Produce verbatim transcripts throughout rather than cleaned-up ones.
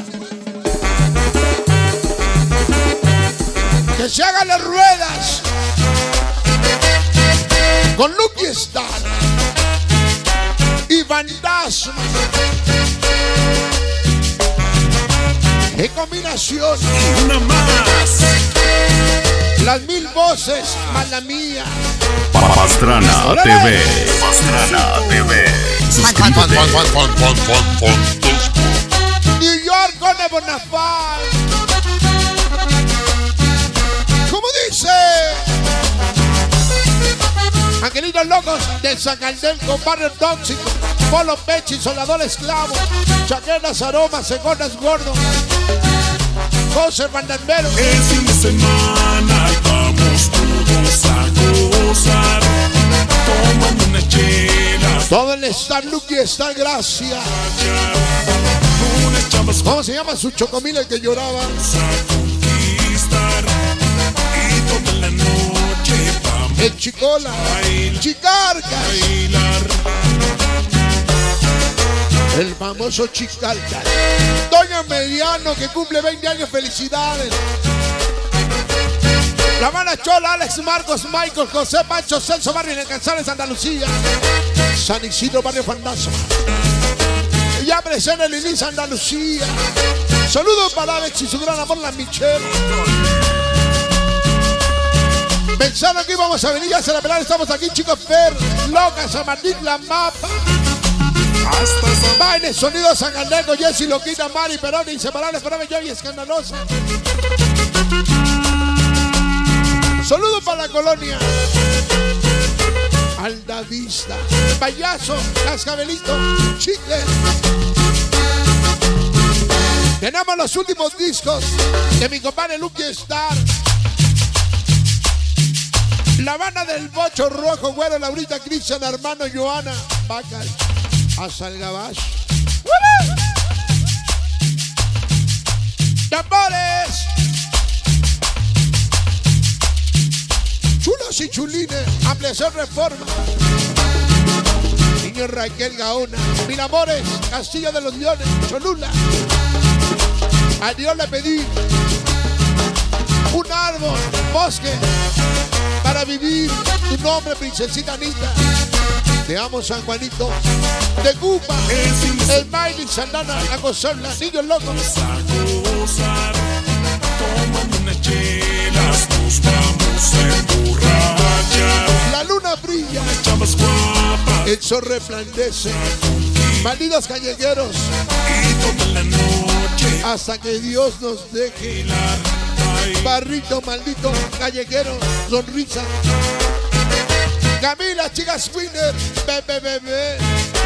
Que se hagan las ruedas con Lucky Star y Fantasma. ¡Qué combinación! Y una más. Las mil voces más la mía. Pastrana T V. Pastrana T V. Suscríbete. New York con el Bonafide. ¿Cómo dice? Angelitos locos del Zacaldel con Barrio Tóxico, Polo Pechi, Soldador Esclavo, Chaquetas, Aromas, Segonas Gordo, José Bandambero. El fin de semana vamos todos a gozar, tomando una chela. Todo el Star Lucky Star, gracias. Unas chavas ¿Cómo se llama su chocomil el que lloraba? vamos a conquistar y toda la noche vamos El Chicola, Baila. Chicarcas, a bailar. el famoso Chicarcas. Doña Mediano que cumple veinte años, felicidades. La Habana Chola, Alex Marcos, Michael, José Pancho, Celso Barrio Inalcanzables, Andalucía. San Isidro, Barrio Fantasma. Ya presenta el Ilis, Andalucía. Saludos para Alex y su gran amor, la Michelle. Pensando que íbamos a venir, ya se la pelaron, estamos aquí, chicos. Fer, Loca, San Martín, La Mapa. Hasta San Baile, Sonido, San Galnego, Jessy, Loquita, Mari, Perón, Inseparables, Perón, yo y Escandalosa. Saludos para la colonia. Aldavista, Payaso, Cascabelito, Chicle. Tenemos los últimos discos de mi compadre Lucky Star. La Habana del Bocho Rojo, Güero, Laurita, Cristian, Armando, Joana, Bacal, hasta el Gabash. ¡Tambores! Chulos y chulines, ampliación reforma. Niño Raquel Gaona, Mil Amores, Castillo de los Leones, Cholula. A Dios le pedí un árbol, bosque, para vivir. Tu nombre, princesita Anita. Te amo, San Juanito. De Cuba, el Miley, Sandana, la Consola, Niños Locos. a gozar, tomando unas chelas, nos vamos a emborrachar. La luna brilla, Chavas guapas el sol resplandece. Malditos callejeros, y toda la noche hasta que Dios nos deje. bailar, bailar. Barrito, maldito, callejero, sonrisa. Camila, chicas winner, bebé, bebé.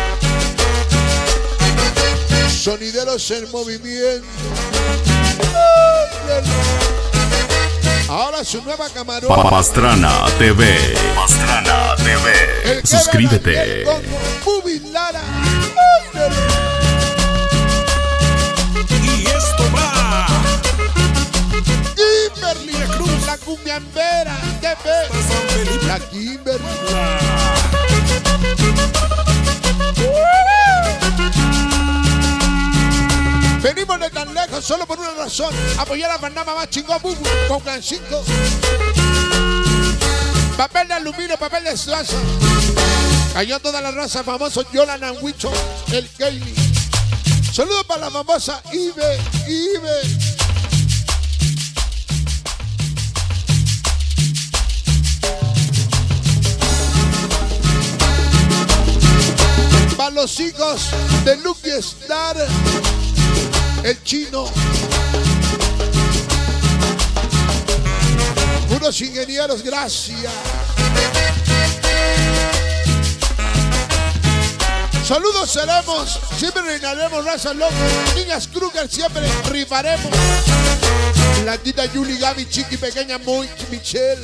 Sonideros en movimiento. Ahora su nueva camarón. Pastrana T V. Pastrana T El V. que Suscríbete. bebe aquí el Congo, Bubi Lara. Y esto va Kimberly, María Cruz. la cumbiambera, T V. a San Felipe. La Kimberly. Venimos de tan lejos solo por una razón: apoyar a Panamá más chingón, Bubu, con Cancito. Papel de aluminio, papel de estraza. Cayó toda la raza, famoso Yolan Anguicho, el Kaylee. Saludos para la famosa Ibe, Ibe. Para los hijos de Lucky Star, el Chino. Unos ingenieros, gracias. Saludos seremos, siempre reinaremos, raza loca. Niñas Kruger, siempre rifaremos. La tita Yuli, Gaby, Chiqui, pequeña Muy, Michelle.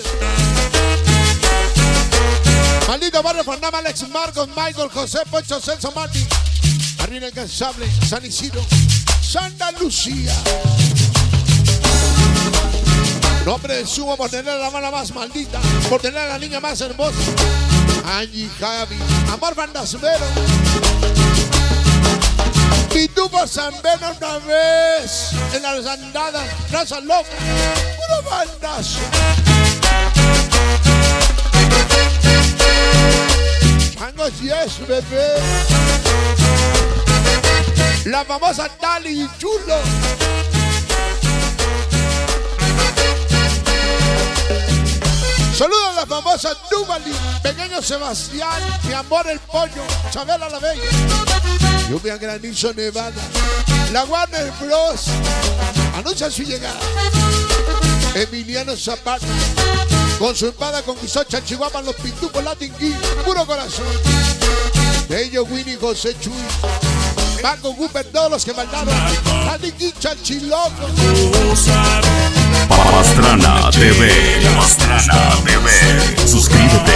Maldito Barrio Fantasma, Alex Marcos, Michael, José, Poncho, Celso, Martín. Arriba Inalcanzable, San Isidro, Santa Lucía. Nombre de sumo por tener a la mala más maldita, por tener a la niña más hermosa. Angie, Javi, Amor Fantasmero. Pitufo Zambena una vez en las andadas, raza loca, puro bandazo. Changos, yes, bebé. La famosa Dali y Chulo. Saludos a la famosa Duvali, Pequeño Sebastián, mi amor el pollo, Chabela la Bella, Lluvia Granizo Nevada, la Warner Bros. Anuncia su llegada. Emiliano Zapata, con su espada conquistó Chalchihuahua, los Pitufos Latin King, puro corazón. Bello Winnie José Chuy, Paco Cooper, todos los que mandaron. Latin King Chalchiloco. Pastrana T V, Pastrana T V, suscríbete.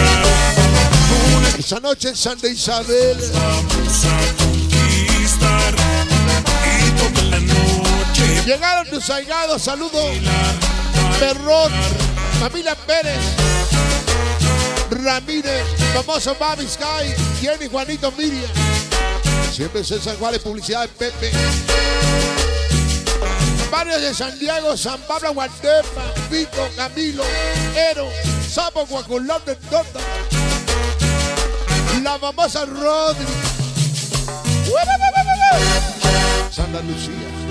Esa noche en Santa Isabel Vamos a conquistar y toda la noche llegaron tus aigados, saludos. Perrón, familia Pérez, Ramírez, famoso Babi Sky, Jenny, Juanito, Miriam. Siempre César Juárez, publicidad de Pepe. Barrios de San Diego, San Pablo, Guatepa, Pico, Camilo, Ero, Sapo, Guaculón, de Tota. La famosa Rodri. Santa Lucía.